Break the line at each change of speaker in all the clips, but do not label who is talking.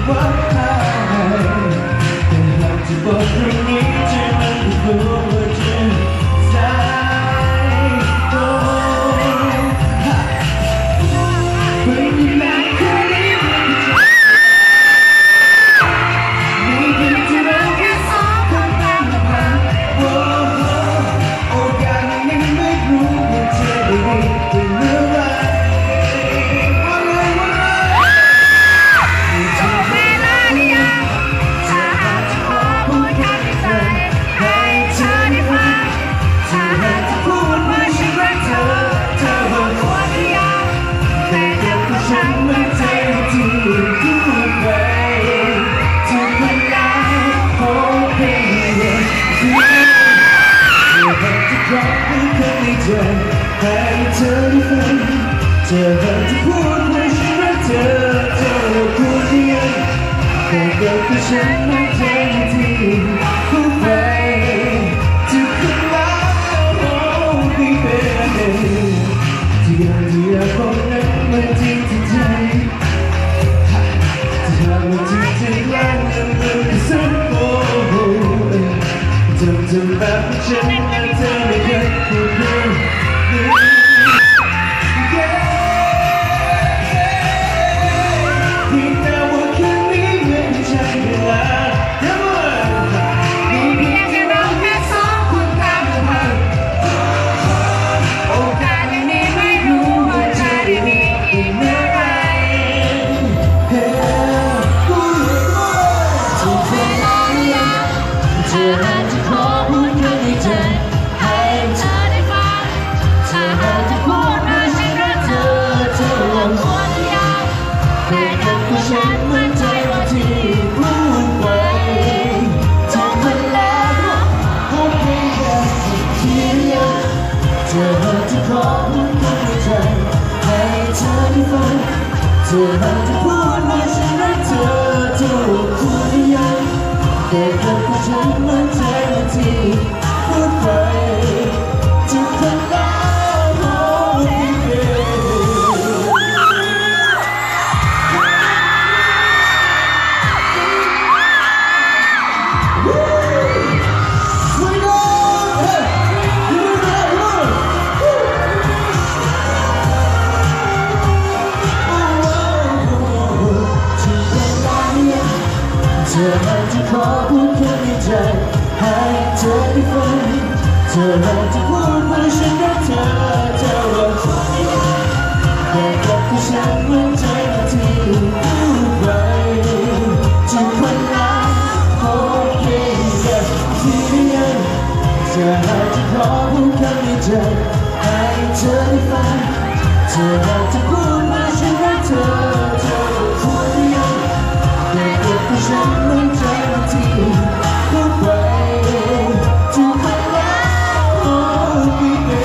ว่าใครแต่หากจะบอกเรื่องนี้ใจมันก็กลัวว่าจะสายโตไม่มีแรงแค่นี้มีเพียงที่เราแค่สองคนตามลำพังโอกาสยังไม่รู้ว่าจะได้ดีเมื่อไรให้เธอได้ฟังจะให้เธอพูดว่าฉันรักเธอเธอพูดเดียวแต่เกิดกับฉันไม่ใจที่พูดไปจะขึ้นมาโอ้พี่เป็นที่อยากบอกนั้นมันจริงที่ใจถ้ามันจริงจริงแล้วมันเป็นสักโอ้จำแบบฉันเธอไม่เคยพูดเลยฉันมั่นใจว่าที่พูดไปจะมันแล้วคงไม่อยากเทียบเธอจะขอพูดในใจให้เธอได้ฟังเธอจะพูดว่าฉันรักเธอเธอพูดยังแต่กับฉันมั่นใจว่าที่พูดไปจะมันแล้วคงไม่เธอจะขอพูดแค่ในใจให้เธอได้ฟังเธอจะพูดว่าฉันรักเธอเธอรักฉันแต่กับที่ฉันมั่นใจว่าที่พูดไปจะคนรักโอเคแบบที่ยังเธอจะขอพูดแค่ในใจให้เธอได้ฟังเธอจะพูดว่าฉันรักเธอเธอพูดยังแต่กับที่ฉันมั่นใจว่าที่พูดไปจะคนรักโอ้พี่เบ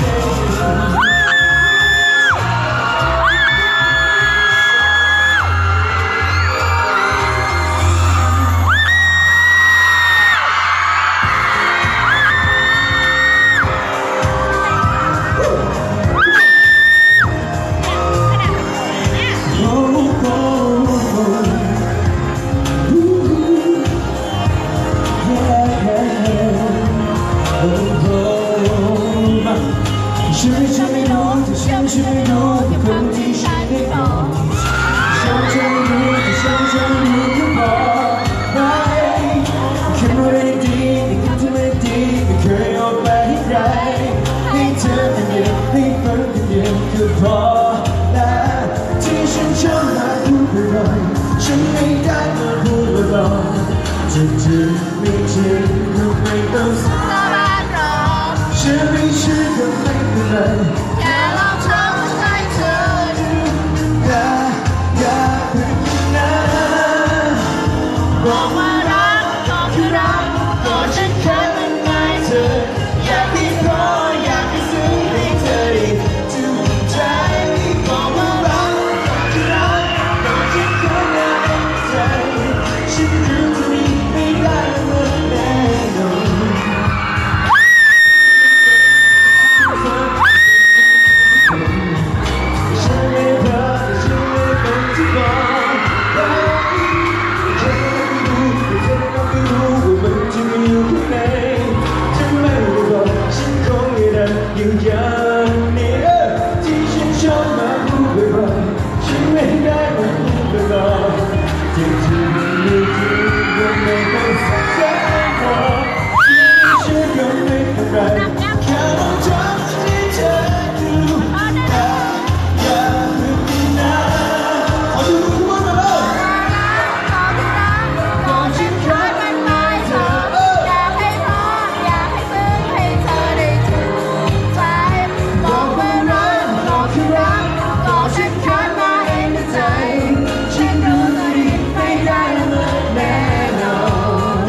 จริงๆไม่จริงก็ไม่ต้องสักแค่หรอกฉันก็ไม่เป็นไรแค่ลองทำให้เธอดูอย่าเพิ่งนะขอดูทุกคนมาเลยก่อนฉันขอมันไม่เธออยากให้พออยากให้ซึ้งให้เธอได้ถูกใจบอกว่ารักบอกคือรักก่อนฉันขอมาเองในใจฉันรู้ตัวดีไม่ได้เลยแน่นอน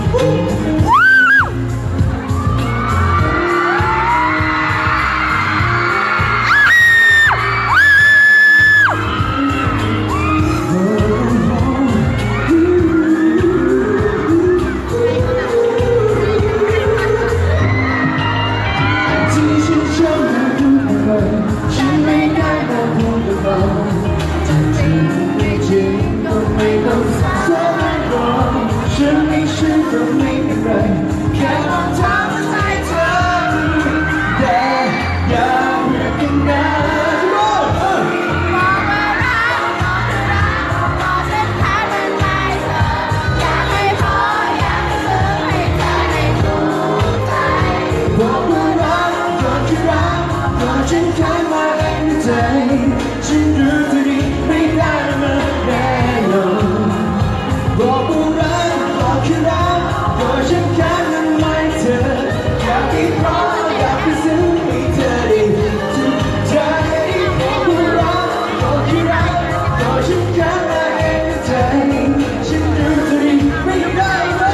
ฉันไม่ได้มาพูดกับเราจริงๆไม่จริงก็ไม่ต้องสงสัยหรอกฉันไม่เชื่อก็ไม่เป็นไรแค่ลองทำให้เธอแต่อย่าเรียกกันนะบอกว่ารักบอกคือรักบอกเส้นทางมันไม่เธออยากให้พออยากให้ซึ้งให้เธอได้ถูกใจบอกว่ารักบอกคือรักบอกฉันแค่มาเองในใจฉันรู้ตัวดีไม่ได้มาแน่นอนบอกว่ารักบอกคือรักบอกฉันแค่นั้นไม่เธออยากให้พออยากให้ซึ้งให้เธอได้ถูกใจบอกว่ารักบอกคือรักบอกฉันแค่มาเองในใจฉันรู้ตัวดีไม่ได้มา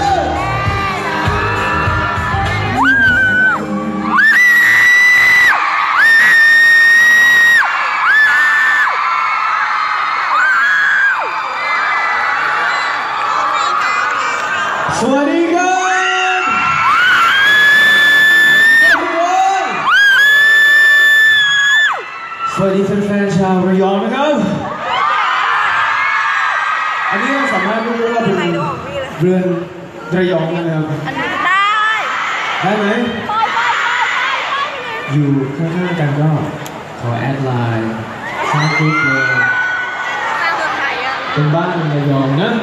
สวัสดีครับสวัสดีแฟนๆชาวระยองนะครับอันนี้เราสามารถรู้ว่าเป็นเรือนระยองนะครับ
อันนี้ได้
ได้ไหมอยู่ข้างๆกันก็ขอแอดไลน์สร้างกรุ๊ปเลยเป็นบ้านระยองนะ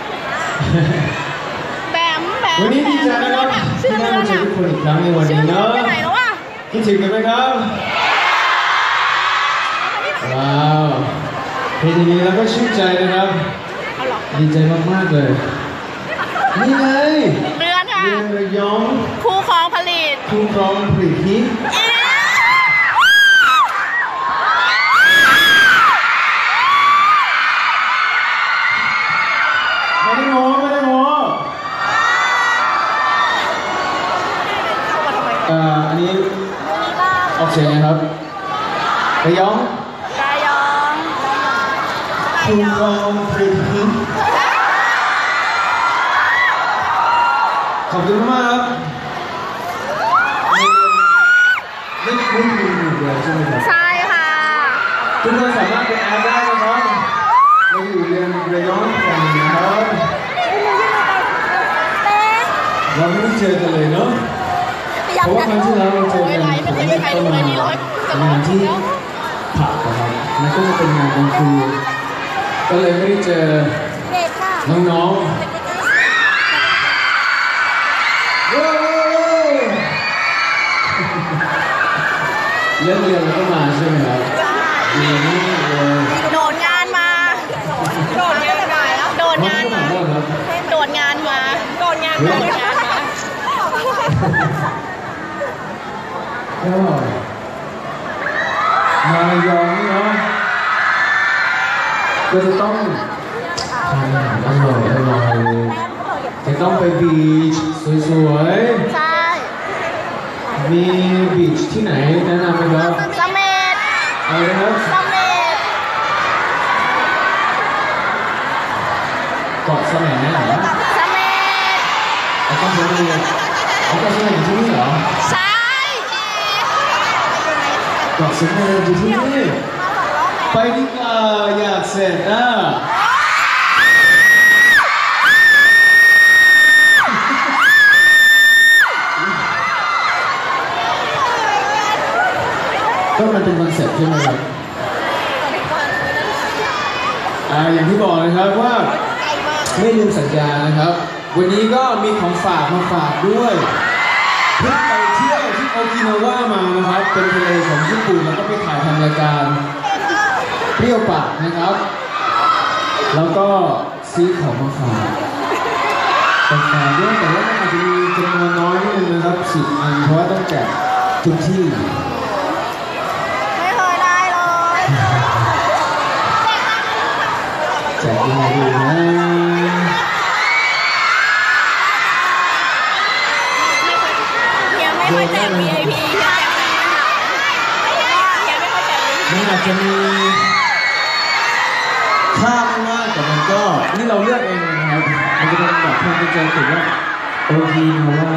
วันนี้ดีใจนะครับที่ได้มาเจอทุกคนอีกครั้งในวันนี้เนาะคิดถึงกันไหมครับว้าวเพลงนี้แล้วก็ชื่นใจนะครับดีใจมากๆเลยนี่ไง
เรือนค่ะ
เรือนระยอง
คู่ครองผลิต
คู่ครองผลิตฮิตไม่ได้โม้อันนี้ออกเสียงนะครับระยองคู่ครองผลิตฮิตขอบคุณมากครับไม่คุ้นเลยใช่ไหมครับ
ใช่ค่ะ
ทุกคนสามารถไปแอดได้นะครับเราอยู่เรียนระยองกันนะครับเราไม่ได้เจอกันเลยเนาะเพราะว่าครั้งที่แล้วเราเจอกันประมาณงานที่ผับนะครับแล้วก็เป็นงานกลางคืนก็เลยไม่ได้เจอน้องๆเรื่องเรียนก็มาใช่ไหมครับดีมากเลย
โดดงานมาโดดงานมาโดดงานมาโดดงานมาโดดงานมา
ก็มาระยองเนาะก็จะต้องทานอาหารอร่อยจะต้องไปบีชสวย
ๆใช่
มีบีชที่ไหนแนะนำไหมครับ
เสม็ด
อะไรนะครับ
เสม็ด
เกาะเสม็ดนะ
เสม็ด
เกาะเสม็ดอยู่ที่นี่เหรอ
ใช่
เกาะเสม็ดอยู่ที่นี่ไปดีกว่าอยากเสร็จก็มันเป็นคอนเซ็ปต์ใช่ไหมครับอย่างที่บอกนะครับว่าไม่ลืมสัญญานะครับวันนี้ก็มีของฝากมาฝากด้วยเพิ่งไปเที่ยวที่โอกินาวามานะครับเป็นทะเลของญี่ปุ่นแล้วก็ไปถ่ายทำรายการเปรี้ยวปากนะครับแล้วก็ซื้อของมาฝากแฟนๆด้วยแต่ว่ามันอาจจะมีจำนวนน้อยนิดนึงนะครับ10 อันเพราะว่าต้องแจกทุกที่
ไม่เคยได้เลย
แจกยังไงดีนะ
ยังไม่ค่อยแจก VIP
มันอาจจะมีค่ามากแต่มันก็นี่เราเลือกเองนะครับมันจะเป็นแบบพวงกุญแจถือว่าโอเคนะว่า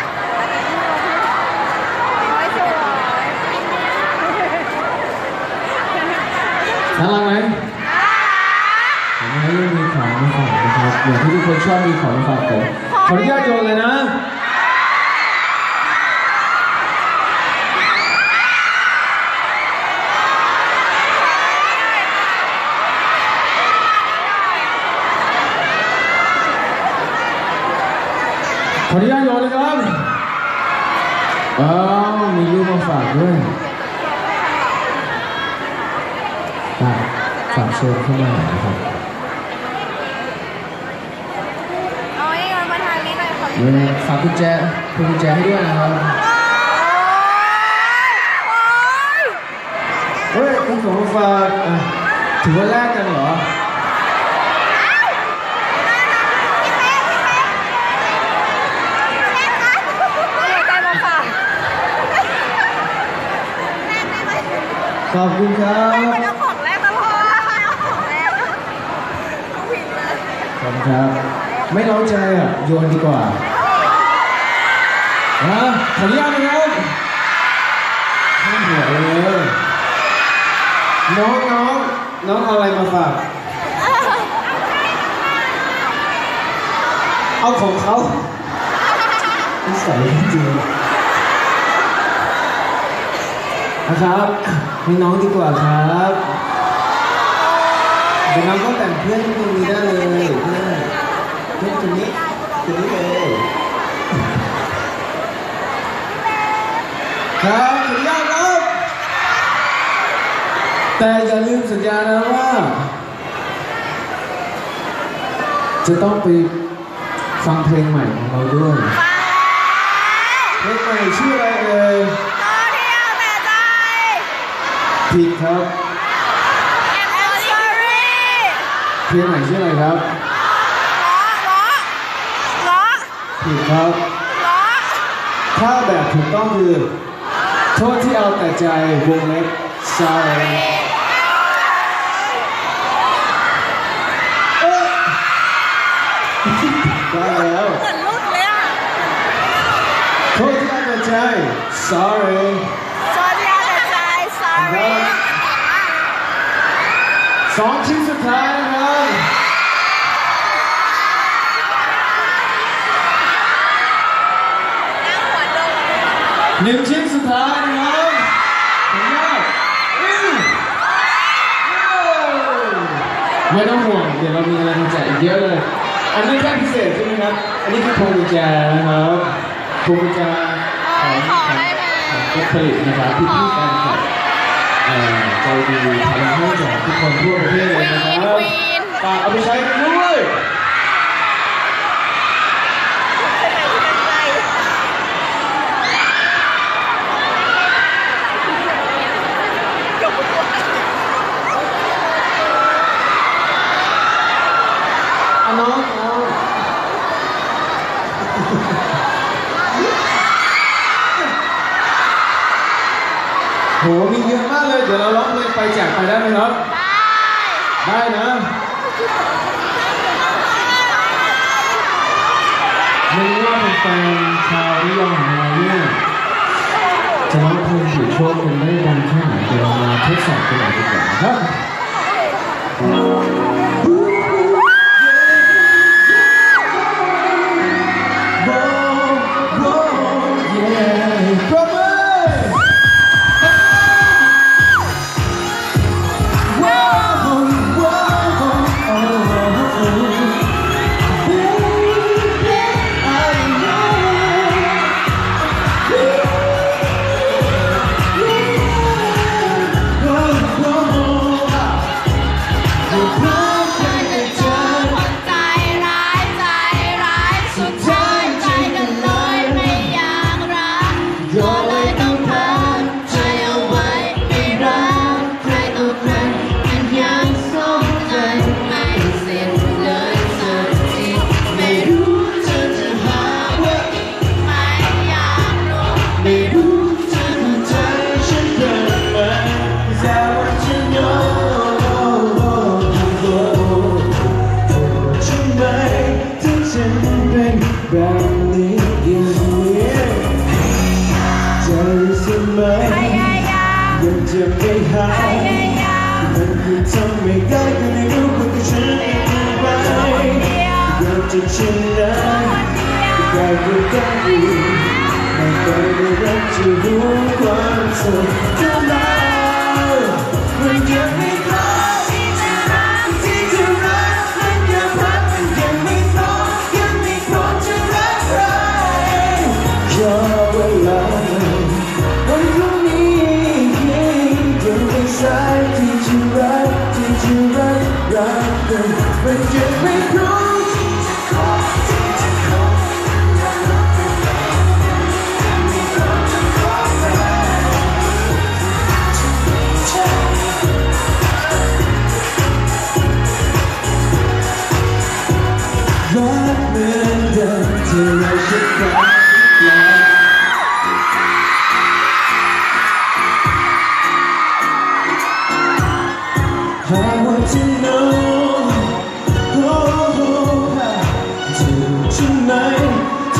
น่ารักไหมผมให้เรื่องมีของมาฝากนะครับอย่างที่ทุกคนชอบมีของมาฝากผมขออนุญาตโยนเลยนะขออนุญาตโยนเลยครับมีรูปมาฝากด้วยฝากเชิญเข้ามานะครับ
เอาไอ้เงินมาทางนี้หน่อย
ฝากกุญแจให้ด้วยนะครับเฮ้ยคุณของฝากถือว่าแลกกันเหรอขอบคุณครับ
เอาของแรกตลอดเอาของแรกผิดเลย
ขอบคุณครับไม่เล้าใจโยนดีกว่าขออนุญาตนะครับข้ามหัวเลยน้องเอาอะไรมาฝากเอาของเขานิสัยจริงนะครับให้น้องดีกว่าครับเดี๋ยวน้องก็แต่งเพื่อนคนนี้ได้เลยเพื่อนคนนี้เลยครับขออนุญาตครับแต่อย่าลืมสัญญานะว่าจะต้องไปฟังเพลงใหม่ของเราด้วยเพลงใหม่ชื่ออะไรเอ่ยผิดครับเพลงใหม่ชื่ออะไรครับผิดครับถ้าแบบถูกต้องคือโทษที่เอาแต่ใจวงเล็บ sorry ได้แล้ว
เหมือนรุดเลยอ่ะ
โทษที่เอาแต่ใจ sorryสองชิ้นสุดท้ายนะครับ1 ชิ้นสุดท้ายนะครับขออนุญาตไม่ต้องห่วงเดี๋ยวเรามีอะไรมาแจกอีกเยอะเลยอันนี้แค่พิเศษใช่ไหมครับอันนี้คือพวงกุญแจนะครับพวงกุญแจของผู้ผลิตนะครับพี่ๆกันครับใจดีทำให้แก่ทุกคนทั่วประเทศเลยนะครับฝากเอาไปใช้กันด้วยน้องโหมีเยอะมากเลยเดี๋ยวเราร้องเพลงไปแจกไปได้ไหมครับได้นะไม่รู้ว่าเป็นแฟนชาวนิยมของเราเนี่ยจะร้องเพลงถือโชคกันได้ดังแค่ไหนเดี๋ยวเรามาทดสอบกันหน่อยดีกว่านะครับทำไม่ได้ก็ไม่รู้ว่าตัวฉันเป็นอะไรอยากจะชินนะอยากจะได้อยู่ไม่เคยได้รักจะรู้ความสุขเท่าไหร่มันยังไม่พอที่จะรักที่จะรักมันยังรักมันยังไม่พอยังไม่พอจะรักใครขอเวลาวันพรุ่งนี้ยังไม่สายที่จะรักที่จะรักรักกันมันยังไม่พร้อมI want to know, tonight,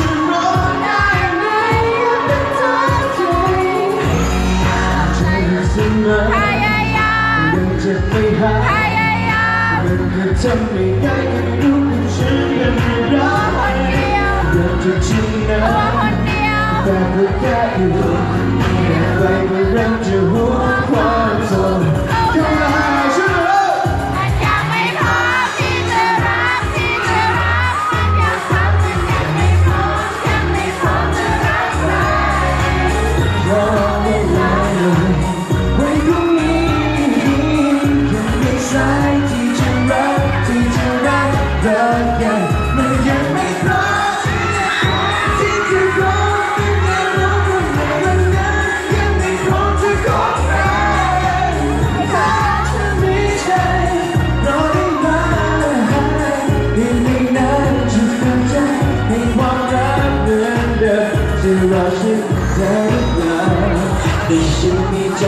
ยังจะไม่หายมันก็ทำไม่ได้ก็ไม่รู้ว่าฉันเป็นอะไรอยากจะชินนะแต่ก็แค่อยู่อยากไปเมื่อเราจะหัวความทรงเท่าไหร่
มันยังไม่พอที่จะรักที่จะรักมันยังพักมันยังไม่พอยังไม่พอจะรักใคร
รอเวลาไว้พรุ่งนี้ยังไม่สายที่จะรักที่จะรักรักกันมันยังไม่พร้อมที่จะขอเป็นแค่รู้ว่าวันนั้นยังไม่พร้อมจะขอใครถ้าจะมีใจรอได้ไหมอีกไม่นานจะเข้าใจให้ความรักเหมือนเดิมจะรอฉันได้หรือเปล่าแต่ฉันมีใจ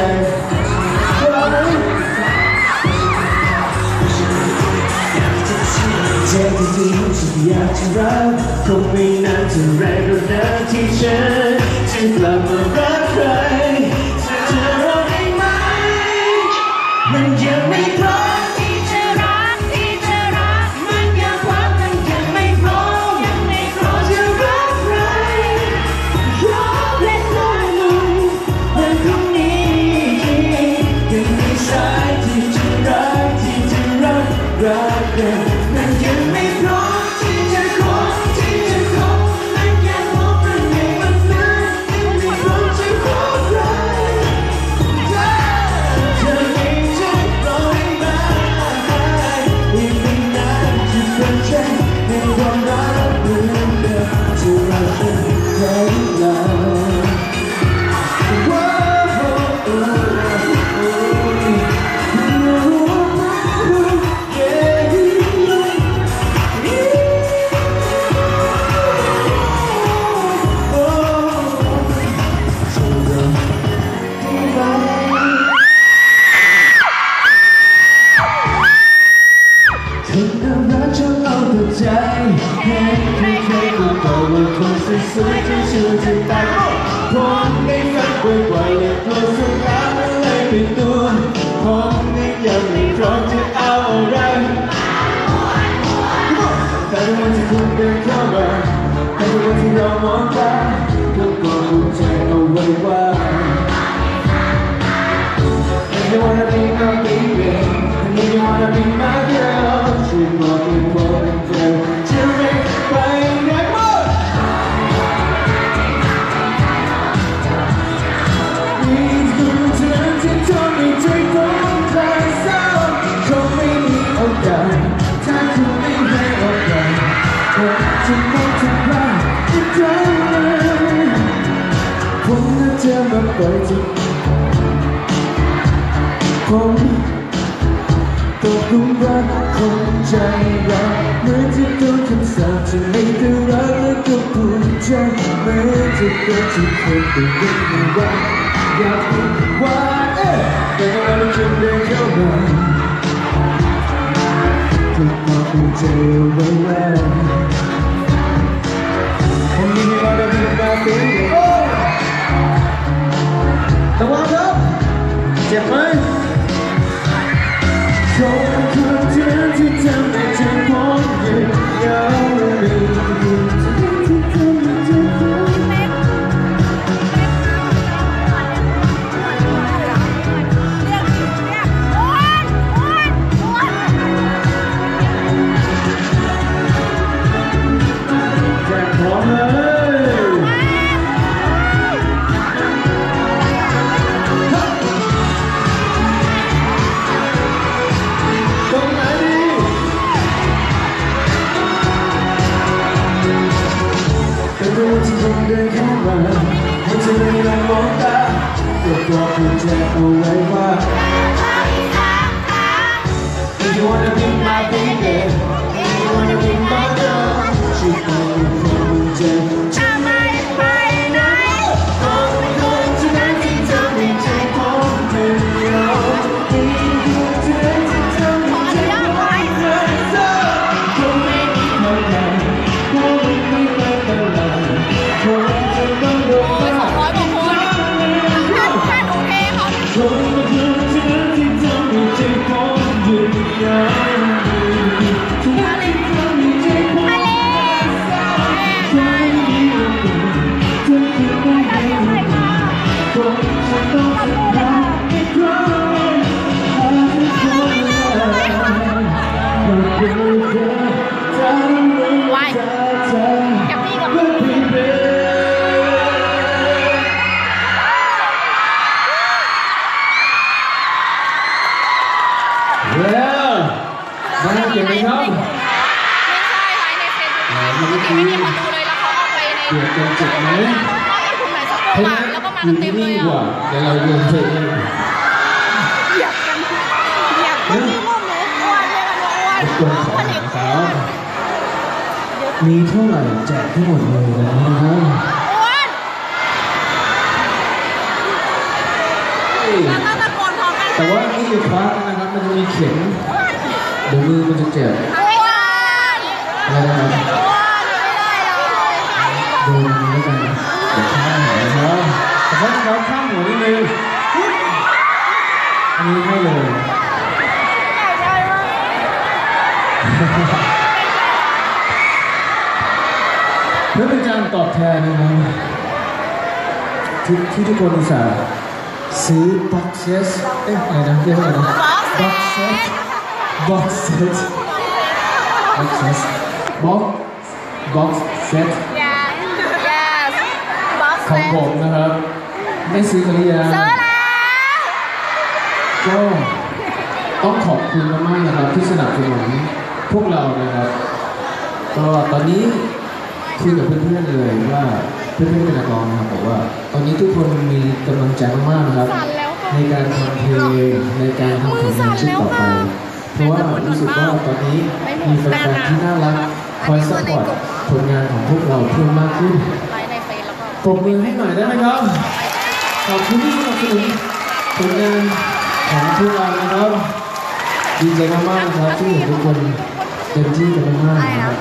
ใจที่จริงฉันอยากจะรักคงไม่นานเท่าไรก็นานที่ฉันจะกลับมารักใครจะรอได้ไหมมันยังไม่พร้อม
ที่จะรักที่จะรัก
มันยังพร้อมมันยังไม่พร้อม
ยังไม่พร้อม
จะรักใครยอมเล่นน้อยลงวันพรุ่งนี้ยังไม่สายที่จะรักที่จะรักรักกันมันยังไม่พร้อมที่จะขอที่จะขอมันยังมองมันในวันนั้นยังไม่พร้อมจะขอใครเธอไม่ใช่รอให้มาอีกไม่นานจะเปลี่ยนใจในความรักเหมือนเดิมจะรักฉันได้หรือเปล่าใจแค่ไม่เคยรู้ตัวว่าคนสวยๆจะชื่อจะตายผมได้ฟังบ่อยๆและกลัวสุดแล้วมันเลยเป็นตัวผมยังไม่พร้อมจะเอาอะไรแต่ในวันที่คุณเดินเข้ามาแต่ในวันที่เรามองตาก็กลัวหัวใจเอาไว้ว่า If you wanna be my baby and if you wanna be my girl she's walking for the girl to make flying that boat Please do turn to tell me take one class out คงไม่มีโอกาสถ้าคุณไม่ให้โอกาสผมจะไม่ทำร้ายจะใจเลยผมจะเจอมาปล่อยที่ผมตกหลุมรักคนใจร้ายเหมือนจะโดนคำสาปจะไม่ได้รักและก็ภูมิใจเหมือนจะโดนที่คนแต่ยังไม่รักอยากเป็นว่าแต่ก็ไม่รู้จะเดินเข้ามาถูกความภูมิใจเอาไว้แล้วผมมีให้เราได้ยินแบบนี้ระวังครับเจ็บไหมคนเธอที่ทำให้ใจผมยืนยาวเลยที่ทำให้ใจผมแค่พร้อมเลยตรงไหนดีแต่รู้ที่ผมเดินเข้ามาให้เธอได้ลองมองตาตัวตัวคุณแจ้งเอาไว้ว่า If you wanna be my baby If you wanna be my girl ช่วยบอกคุณเจอจะไม่ไปไหนคนที่ไหนที่เธอไม่ใจผมเป็นเราที่เธอที่เธอไม่ใจผมเป็นเธอคงไม่มีเท่าไหร่คงไม่มีเท่าไหร่คงจะต้องโดนฟ้า
ถ้าหนูเทเขา
คนที่เธอที่เธอไม่ใจผมอยู่อย่างนี้ทุกที่เธอไม่ใจผมคงไม่มีเท่าไหร่เธอคือไม่ได้คงจะต้องทำให้ใครหาที่คนละมันเป็นแค่ทางเดินจากเธอเพื่อพี่เบลได้เก่งไหมครับ
ไม่ใช่ไลฟ์ในเฟซบุ๊กไม่มีคนดูเลยแล้วเขาเอาไปใน
เดี๋ยวจะจุดไหม
คุณไหนสักตัวแล้วก็มากันเต็มเลยอ่ะ
เดี๋ยวเราโยนเพลง
เหยียบกันเหยียบกันที่มุมเลยอ้วนเลยกันอ้วน
ตัวของครับมีเท่าไหร่แจกให้หมดเลยนะครับ
แล้วตะโกนพร้อมกัน
แต่ว่านี่คือคว้านะครับมันจะมีเข็มเดี๋ยวมือมันจะเจ็บอะไรนะครับดูมันแล้วกันเดี๋ยวข้ามหัวนะครับแต่ว่าเราข้ามหัวนิดนึงอันนี้ให้เลยเพื่อเป็นการตอบแทนนะครับที่ทุกคนอุตส่าห์ซื้อบ็อกเซตอะไรนะเรียกว่าอะไรนะบ็อกเซตบ็อกเซตบ็อกเซตบ็อกเซตของผมนะครับได้ซื้อกันหรือยัง
ซื้อแล้ว
ก็ต้องขอบคุณมากๆนะครับที่สนับสนุนพวกเรานะครับก็ตอนนี้คุยกับเพื่อนๆเลยว่าเพื่อนๆเป็นนักร้องนะครับบอกว่าตอนนี้ทุกคนมีกำลังใจมากๆนะครับในการทำเพลงในการทำผลงานชิ้นต่อไปเพราะว่ารู้สึกว่าตอนนี้มีแฟนๆที่น่ารักคอยซัพพอร์ตผลงานของพวกเราเพิ่มมากขึ้นปรบมือให้หน่อยได้ไหมครับขอบคุณที่สนับสนุนผลงานของพวกเรานะครับดีใจมากๆครับที่เห็นทุกคนเต็มที่กันมากๆนะครับ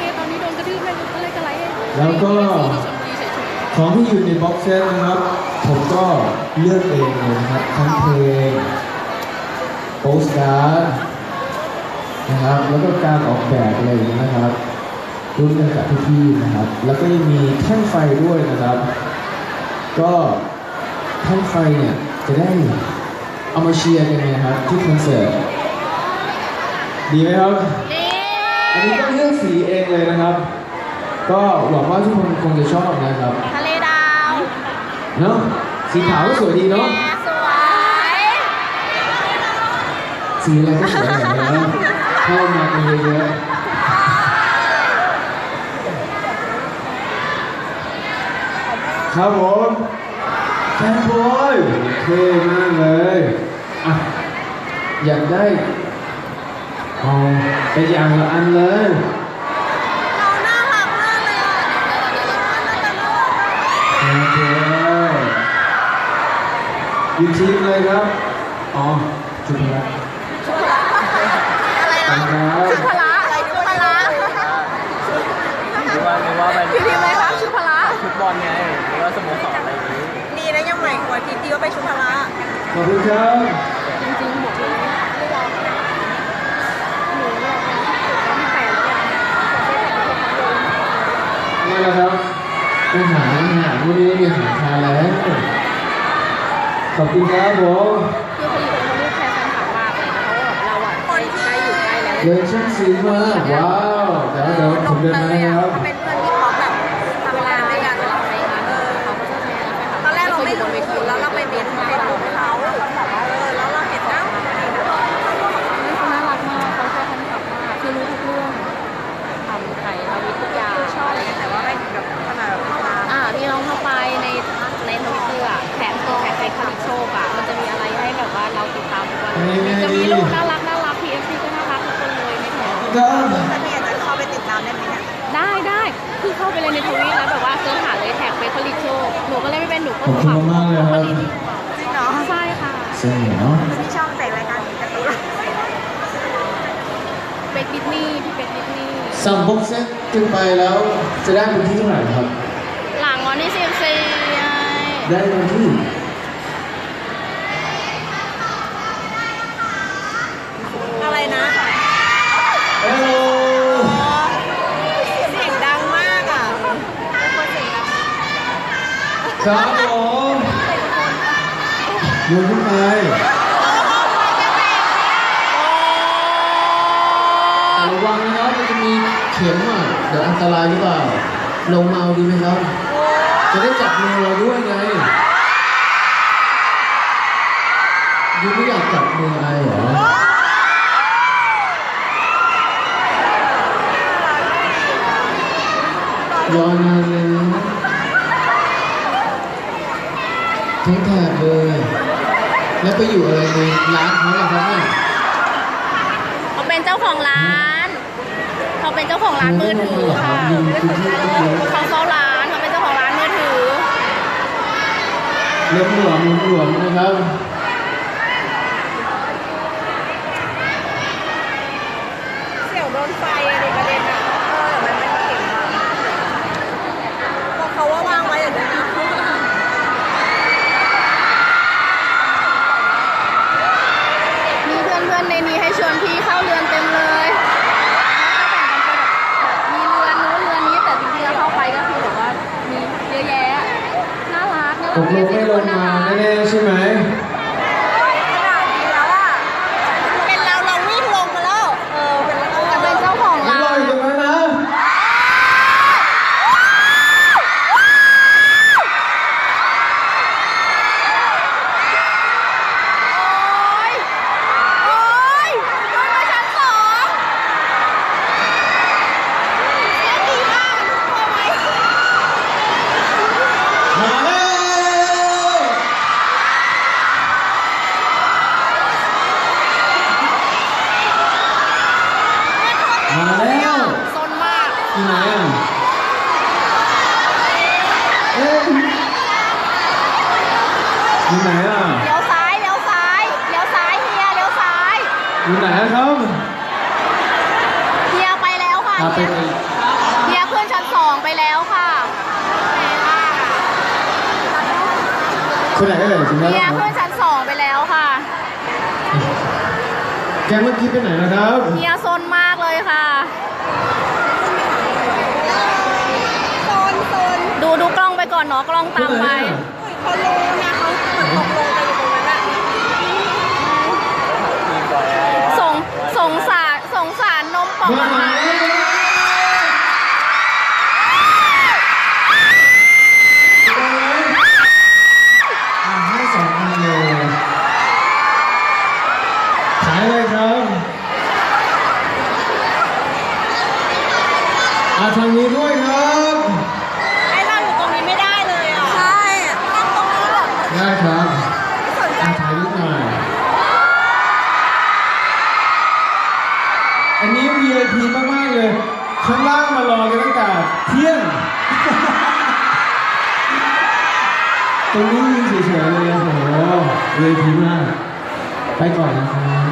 แล้วก็ของที่อยู่ในบ็อกเซตนะครับผมก็เลือกเองเลยนะครับทั้งเพลงโปสการ์ดนะครับแล้วก็การออกแบบอะไรอย่างนี้นะครับร่วมกันกับพี่ๆนะครับแล้วก็ยังมีแท่งไฟด้วยนะครับก็แท่งไฟเนี่ยจะได้เอามาเชียร์กันนะครับที่คอนเสิร์ตดีไหมครับอันนี้ก็เลือกสีเองเลยนะครับก็หวังว่าทุกคนคงจะชอบนะครับ
ทะเลดาว
เนาะสีขาวก็สวยดีเนาะ
สวย
สีอะไรก็สวยแบบนี้เข้ามากันเยอะๆครับผมแฟนบอยเท่มากเลยอ่ะอยากได้เอาไปอย่างละอันเลยอยู่ทีมเลยครับอ๋อชุดพละ
อะไรนะชุดพละอะไรชุดพละ
หรือว่าเป็น
อยู่ทีมอะไรครับชุดพละ
ชุดบอลไงหรือว่าสโมสรอะไรอย่างนี้
ดีนะยังใหม่กว่าทีมดีก็ไปชุดพละ
ขอบคุณครับ
จริงๆบอกเลย
หาวันนี้มีอาหารทานแล้วขอบคุณครับผม
คือพอดีคนเขาเรียกแชร์แฟนคลับมากเลยนะเพราะว่าแบบเราอ่ะใกล้อยู่ใกล้แล้ว
เลยช่างสีมากว้าวเดี๋ยวผมเดินมาครับ
เป็นเพื่อนที่เขาแบบทำงานด้วยกันเวลาไปงานเขาก็จะแชร์แฟนคลับตอนแรกเราไม่รู้แล้วเราไปเบสเฟซบุ๊กเขาแบบว่าแล้วเราเห็นนะเขาน่ารักมากเขาแชร์แฟนคลับมากคือรู้ทุกเรื่องทำไทยทวิตทุกอย่างชอบอะไรแต่ว่าไม่ถึงกับขนาดแบบพี่น้องเข้าไปในทวิตเตอร์อะแท็กเฟซผลิตโชคอะมันจะมีอะไรให้แบบว่าเราติดตามทุกวันจะมีรูปน่ารักPFC ก็น่ารักทุกคนเลยในแถวถ้าพี่อยากจะเข้าไปติดตามได้ไหมเนี่ยได้คือเข้าไปเลยในทวิตแล้วแบบว่าเสิร์ชหาเลยแท็กเฟซผลิตโชคหนูก็เลยไม่เป็นหนูก็ฝากมากเลยครับจริงเหรอใช่ค่ะ
ใช่เนาะ
พี่ชอบแต่รายการการ์ตูนเป็กดิสนีย์พี่เป็กดิสนีย์
สั่งบ็อกเซตขึ้นไปแล้วจะได้เป็นที่เท่าไหร่ครับ
หลังวันที่14ไง
ได้วันที่
อะไรนะ
ฮัลโหล
เสียงดังมากอ่ะเป็นคนเสียงดัง
ครับผมโยนขึ้นไประวังนะครับมันจะมีเข็มอ่ะเดี๋ยวอันตรายหรือเปล่าลงมาเอาดีไหมครับจะได้จับมือเราด้วยไงยูไม่อยากจับมือไอเหรอรอนานเลยทั้งแถบเลยแล้วไปอยู่อะไรในร้านเขาเหรอครับเนี่ย
เขาเป็นเจ้าของร้านเขาเป็นเจ้าของร้านมือถือค่ะเขาเฝ้าร้านเขาเป็นเจ้าของร้านมือถือ
หลวมนะครับ
เสี่ยวโดนไฟอะไรประเด็นอ่ะมันไม่เก่งมากบอกเขาว่าวางไว้อย่างนี้นะมีเพื่อนในนี้ให้ชวนพี่เข้าเรือนเต็มเลยมีเรือนนู้นเรือนนี้แต่จริงๆแล้วเข้าไปก็คือแบบว่ามีเยอะแยะน่ารัก
ผมลงไม่ลงมาแน่ๆใช่ไหม
ขนาดนี้แล้วอ่ะเป็นเราวิ่งลงมาแล้วเป็นเจ้าของร้าน
อร่อยจังเลยนะอยู่ไหนอ่ะ
เลี้ยวซ้ายเฮียเลี้ยวซ้าย
อยู่ไหนครับ
เฮียไปแล้วค่ะเฮียขึ้นชั้น2ไปแล้วค่ะ
คนไหนก็เลยจริงๆ
เฮียขึ้นชั้น2ไปแล้วค่ะ
แกเมื่อกี้ไปไหนนะครับ
เฮียซนมากเลยค่ะดูกล้องไปก่อนเนาะกล้องตามไปเขารู้นะเขาเหมือนตกลงไปอยู่ตรงนั้นอะสงสารนมป่องค่ะ
ให้2,000เลยขายเลยครับทางนี้ด้วยครับได้ครับถ่ายนิดหน่อยอันนี้ VIP มากๆเลยข้างล่างมารอกันตั้งแต่เที่ยงตรงนี้ยืนเฉยๆเลยโอ้โห VIP มากไปก่อนนะครับ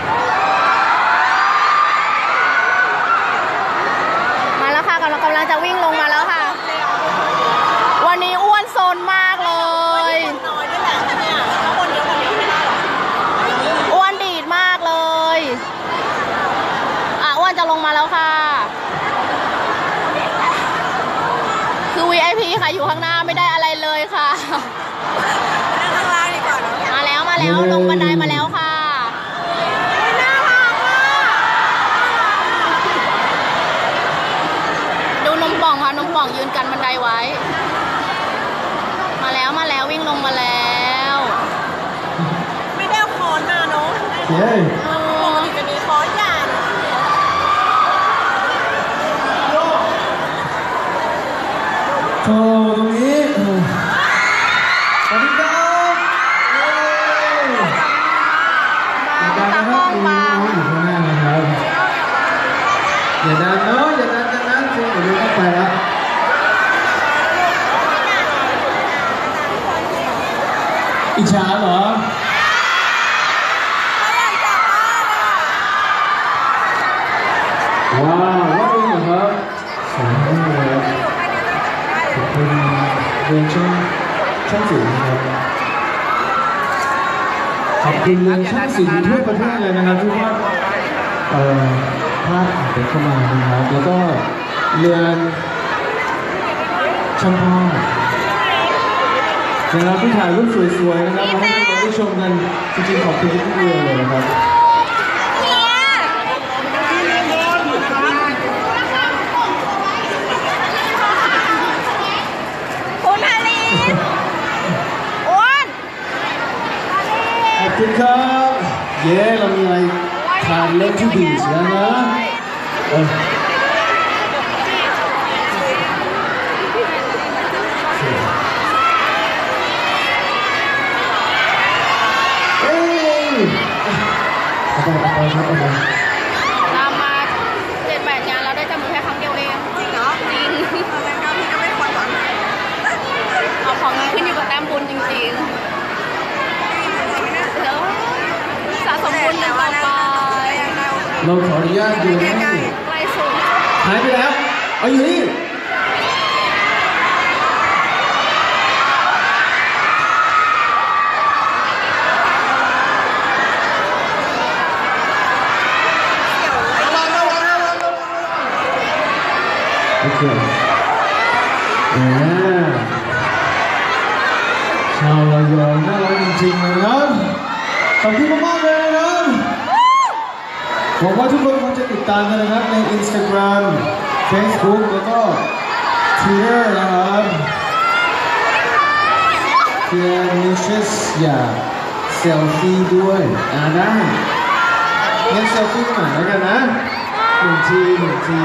มาแล้วค่ะกำลังจะวิ่งลงมาแล้วค่ะวันนี้อ้วนโซนมากเลยอ้วนดีดมากเลยอ้วนจะลงมาแล้วค่ะคือ VIP ค่ะอยู่ข้างหน้าไม่ได้อะไรเลยค่ะนั่งข้างล่างดีกว่ามาแล้วลงบันไดมาแล้วค่ะน่ารักอ่ะดูนมป่องค่ะนมป่องยืนกันบันไดไว้มาแล้ววิ่งลงมาแล้วไม่ได้เอาคอนมาเนาะปกติจะมีคอนใหญ่
โธ่ตรงนี้สวัสดีครับอย่าดันนะครับมีน้องอยู่ข้างหน้านะครับอย่าดันเนาะอย่าดันกันนะจริงเดี๋ยวเข้าไปแล้วอิจฉาเหรอว้าวว่าเป็นเหรอครับสวยมากเลยเป็นเรียนช่างศิลป์นะครับขอบคุณเรียนช่างศิลป์ทั่วประเทศเลยนะครับที่ว่าภาพเป็นเข้ามานะครับแล้วก็เรียนช่างภาพนะครับที่ถ่ายรูปสวยๆนะครับมาให้เราได้ชมกันจริงๆขอบคุณทุกเรียนเลยนะครับขอบคุณครับเย้เรามีอะไรทานเล่นที่ดีแล้วนะ
ตามมา7-8 งานแล้วได้จับมือแค่ครั้งเดียวเองจริงเหรอจริงแล้วก็พี่ก็ไม่ควรหวังเอาของขึ้นอยู่กับแต้มบุญจริงๆแล้วสะสมบุญต่อไป
เราขออนุญาตดูให้
ไล่สูง
หายไปแล้วเอาอยู่นี่โอเคชาวระยองน่ารักจริงๆนะครับขอบคุณมากๆเลยนะครับหวังว่าทุกคนคงจะติดตามกันนะครับใน Instagram Facebook แล้วก็ Twitter นะครับเพียนิชสอยากเซลฟี่ด้วยได้งั้นเซลฟี่หน่อยแล้วกันนะ1 ที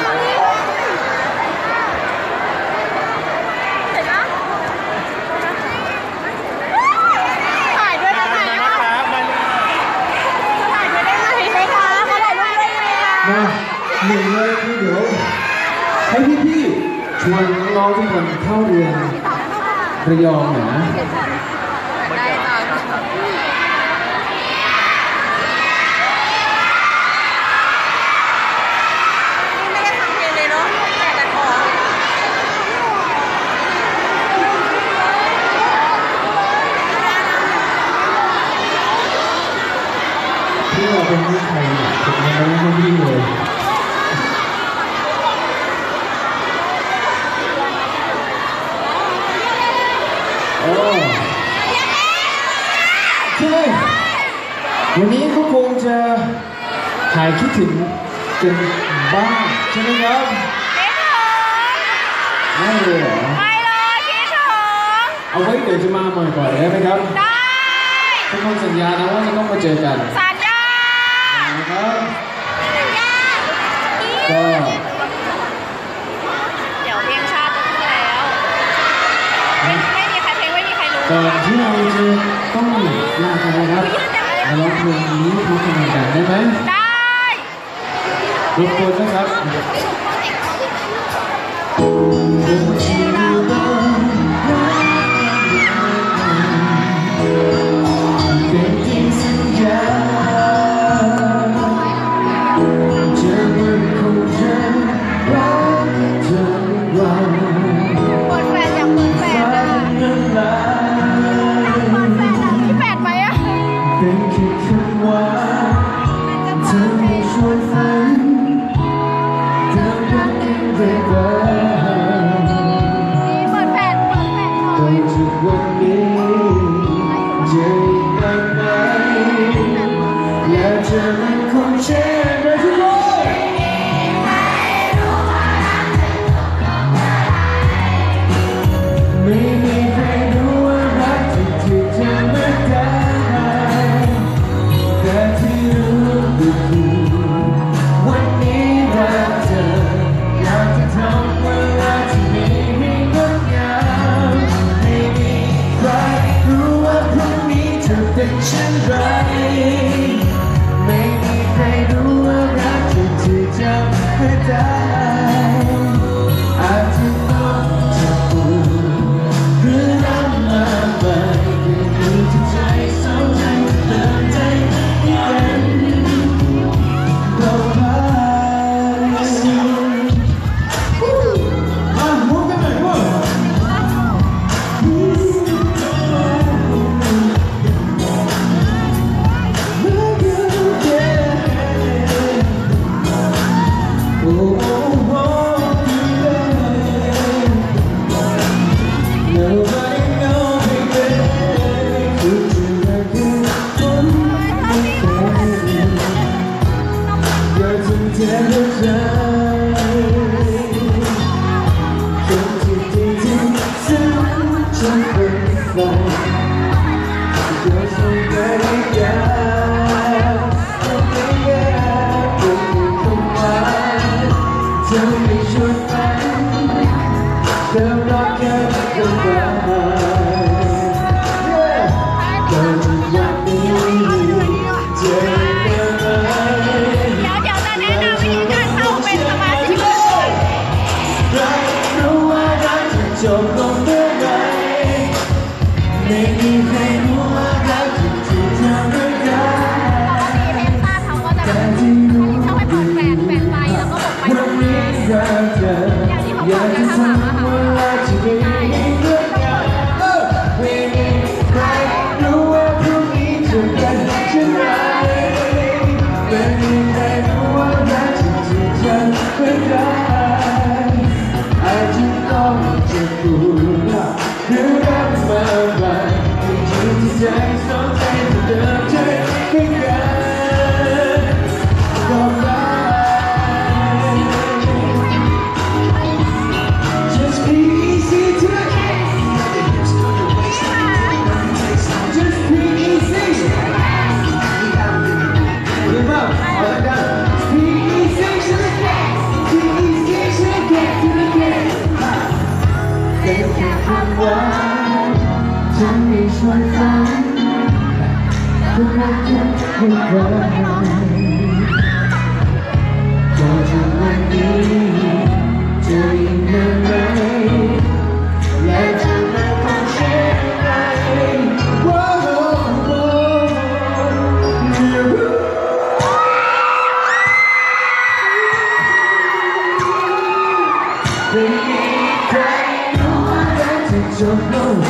หนึ่งเลยคือเดี๋ยวให้พี่ๆชวนน้องๆทุกคนเข้าเรียนระยองนะ
ได้จ้ะไม่ได้ฟังเพลงเลยเนาะแต่ขอ
ที่เราเป็นผู้ไทยเนี่ยผมยังไม่ได้เลยโอเควันนี้ก็คงจะหายคิดถึงกันบ้างใช่ไหมครับไม่เลยเหรอ
ไม่เลยคิดถึง
เอาไว้เดี๋ยวจะมาใหม่ก่อนได้ไหมครับได้ทุกคนสัญญานะว่าจะต้องมาเจอกัน
สัญญา
นะครับก็
เดี๋ยวเพลงชาติจะขึ้นแล้วไม่มีใครเพลงไม่มีใครรู้
ก่อนที่เราจะต้องลากันนะครับมาร้องเพลงนี้พร้อมกันได้ไหม
ได้
รบกวนนะครับเป็นจริงสัญญาจะไม่คงจะรักเธอวัน
เปิดแฟนอยากเปิดแฟนนะเปิดแฟนมีแฟนไหมอะ
เป็นแค่คำว่าเธอไม่ชวนฝันเธอรักกันเรื่อยเช่นไรทุกคนไม่มีใครรู้ว่ารักที่เธอไม่ได้แต่ที่รู้ก็คือวันนี้รักเธออยากจะทำเวลาที่มีให้งดงามไม่มีใครรู้ว่าพรุ่งนี้จะเป็นเช่นไรไม่มีใครรู้ว่ารักที่เธอจำไม่ได้อาจจะต้องจะพูดหรือรำมาไปอยู่ที่ใจสองใจเดินใจที่เป็นเราพามาพูดกันหน่อยพวกเดิมรักแค่เดิมรักเดินอย่างนี้เจ็บไหม
เดี๋ยวจะแนะนำวิธีการเข้าเป็นสมาชิก
รักรู้ว่ารักจะจบลงเมื่อไรไม่มีใครรู้ว่ารักจะถูกทำไม่ได้แต่ที่รู้ก็คือวันนี้รักเธออยากจะทำเวลาที่ไม่มีเรื่องกันไม่มีใครรู้ว่าพรุ่งนี้จะเป็นเช่นไรไม่มีใครรู้ว่ารักจะถูกทำไม่ได้อาจจะต้องจะพูดหรือรับมาบ้างอยู่ที่ใจสองใจจะเดินใจไม่กันก็ได้ Just be easy to Just be easy Live up, all down Be easy to the game Be easy to get to the game แต่แค่คำว่าฉันไม่ช่วยฟังทุกรักฉันให้ใครก็ถึงวันนี้จะยิ่งนานไหมและจะมาคงเช่นไรว้าวไม่มีใครรู้ว่ารักจะจบลง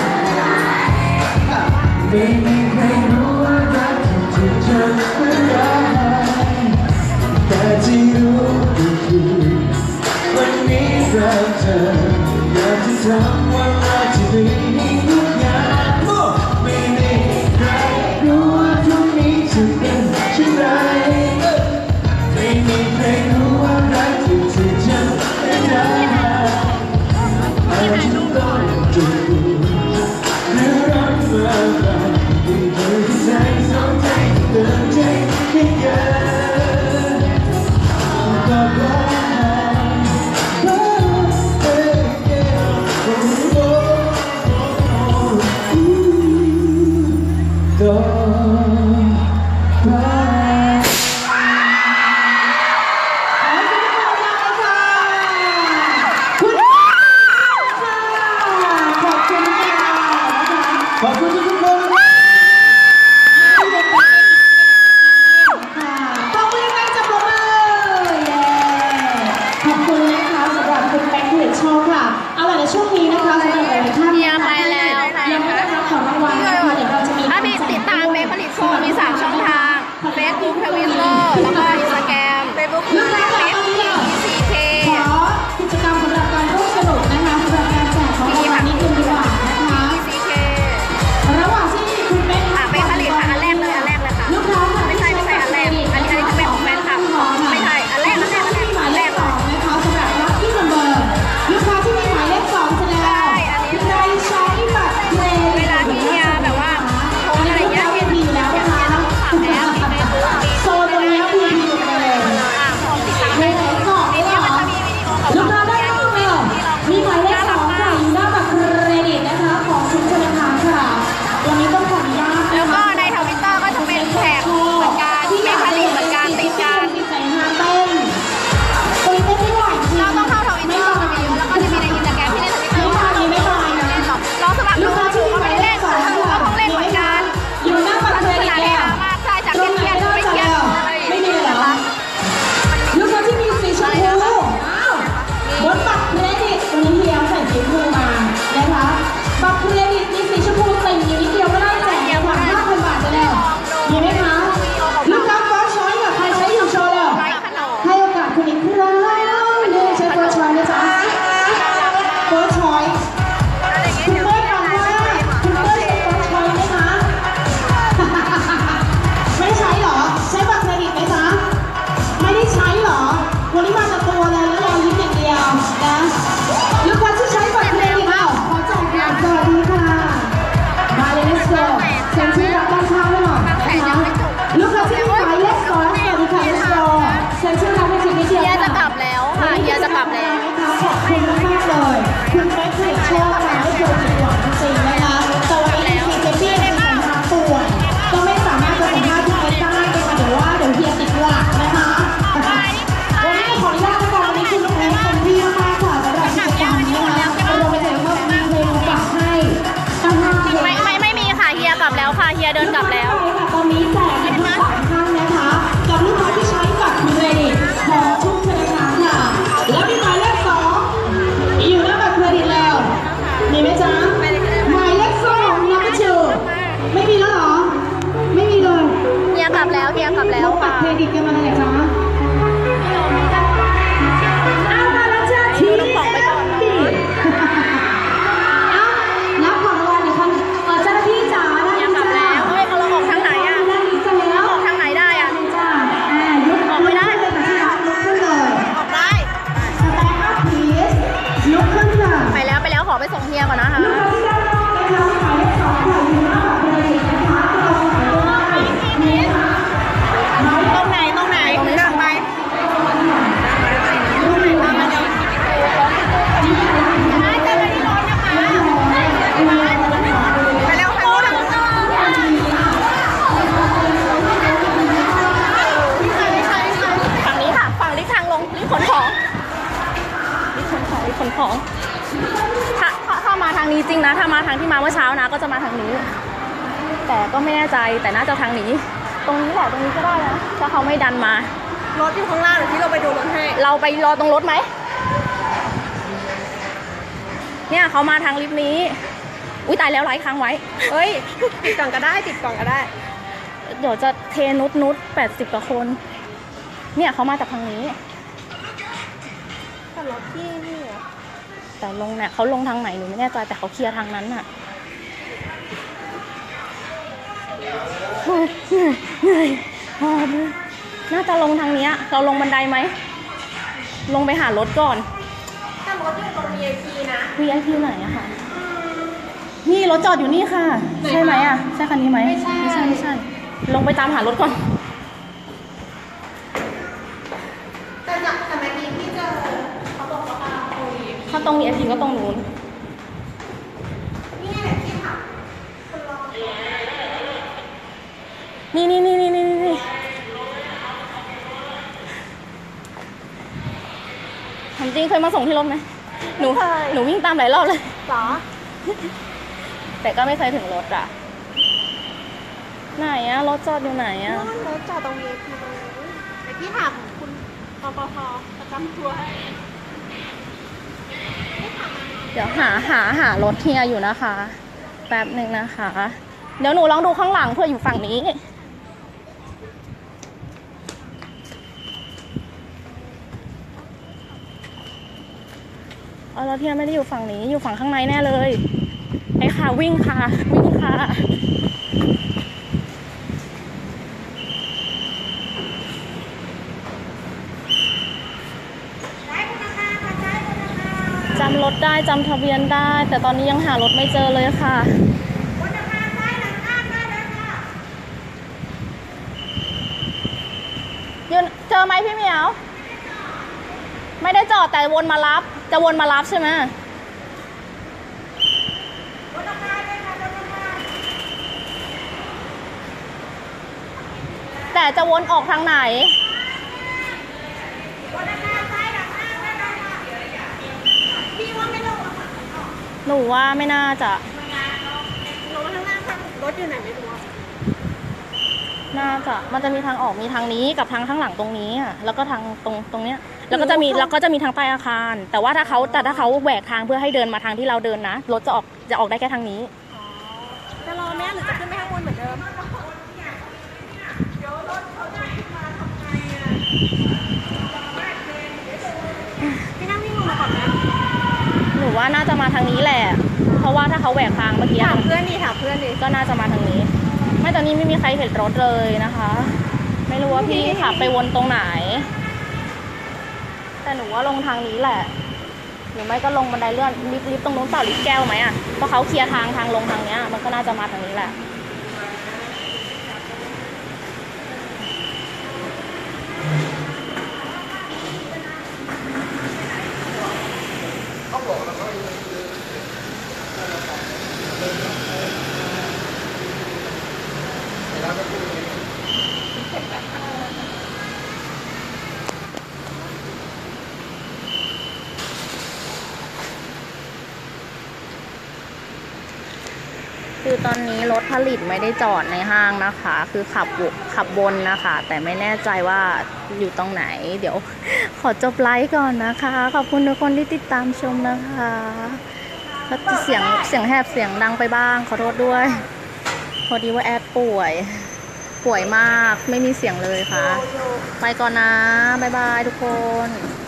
ไม่มีใครรู้ว่ารักจะถูกจำไม่ได้แต่ที่รู้ก็คือวันนี้รักเธออยากจะทำวันละที่ไม่มีทุกอย่างไม่มีใครรู้ว่าพรุ่งนี้จะเป็นเช่นไรไม่มีใครรู้ว่ารักจะถูกจำไม่ได้อาจจะต้องจะพูดหรือรับมาบ้างอยู่ที่ใจสองใจเดินใจไม่กัน
ของถ้ามาทางนี้จริงนะถ้ามาทางที่มาเมื่อเช้านะก็จะมาทางนี้ แต่ก็ไม่แน่ใจแต่น่าจะทางนี้ตรงนี้แหละตรงนี้ก็ได้นะถ้าเขาไม่ดันมาร
ถอยู่ข้างล่างเดี๋ยวพี่เราไปดูรถให้
เราไปรอตรงรถไหมเนี่ยเขามาทางลิฟต์นี้อุ้ยตายแล้วไลค์ค้างไว้
เฮ้ยติดก่อนก็ได้ติดก่อนก็ได้
เดี๋ยวจะเทนุด80กว่าคนเนี่ยเขามาจากทางนี้
แต่รถพี่นี่อะ
แต่ลงเนี่ยเขาลงทางไหนหนูไม่แน่ใจแต่เขาเคลียร์ทางนั้นน่ะเหนื่อยน่าจะลงทางนี้เราลงบันไดไหมลงไปหารถก่อน
แต่รถอยู่ตรง VIP นะ
VIP ไหนอะค่ะนี่รถจอดอยู่นี่ค่ะใช่ไหมอะใช่คันนี้ไหมไม่ใช่ลงไปตามหารถก่อน
แต่เมื่อกี้พี่เจอเขาบอกว่าตรง VIP
ถ้าตรง VIP ก็ตรงนู้น
นี่แหละที่ถามคนรอ
นี่ถามจริงเคยมาส่งที่รถไหมหนูวิ่งตามหลายรอบเลย
หรอ
แต่ก็ไม่เคยถึงรถอะไหนอะรถจอดอยู่ไหนอะ
นู่นรถจอดตรง VIP ตรงนี้แต่พี่ถามคุณปปภประจำตัวให้
เดี๋ยวหารถเฮียอยู่นะคะ แป๊บหนึ่งนะคะ เดี๋ยวหนูลองดูข้างหลังเพื่ออยู่ฝั่งนี้รถเฮียไม่ได้อยู่ฝั่งนี้อยู่ฝั่งข้างในแน่เลยไอ้ค่ะวิ่งค่ะจำรถได้จำทะเบียนได้ แต่ตอนนี้ยังหารถไม่เจอเลยค่ะยืนเจอไหมพี่เหมียวไม่ได้จอดแต่วนมารับจะวนมารับใช่ไหมแต่จะวนออกทางไหนหนูว่าไม่น่าจะ
รถอยู่ไหนไม่รู้
น่าจะมันจะมีทางออกมีทางนี้กับทางข้างหลังตรงนี้อ่ะแล้วก็ทางตรงเนี้ยแล้วก็จะมีทางใต้อาคารแต่ว่าถ้าเขาแหวกทางเพื่อให้เดินมาทางที่เราเดินนะรถจะออกได้แค่ทางนี้
จะรอแม่หรือจะขึ้นไปข้างบนเหมือนเดิมพี่นั่งวิ่งลงมาก่อนนะ
หนูว่าน่าจะมาทางนี้แหละเพราะว่าถ้าเขาแหวกทางเมื่อกี้
ถามเพื่อนดิ
ก็น่าจะมาทางนี้ไม่ตอนนี้ไม่มีใครเห็นรถเลยนะคะไม่รู้ว่าพี่ขับไปวนตรงไหนแต่หนูว่าลงทางนี้แหละหรือไม่ก็ลงบันไดเลื่อนลิฟต์ตรงนู้นเปล่าลิฟต์แก้วไหมอ่ะเพราะเขาเคลียร์ทางลงทางเนี้ยมันก็น่าจะมาทางนี้แหละคือตอนนี้รถผลิตไม่ได้จอดในห้างนะคะคือขับวนนะคะแต่ไม่แน่ใจว่าอยู่ตรงไหนเดี๋ยวขอจบไลฟ์ก่อนนะคะขอบคุณทุกคนที่ติดตามชมนะคะแล้วเสียงแหบเสียงดังไปบ้างขอโทษด้วยพอดีว่าแอดป่วยมากไม่มีเสียงเลยค่ะไปก่อนนะบ๊ายบายทุกคน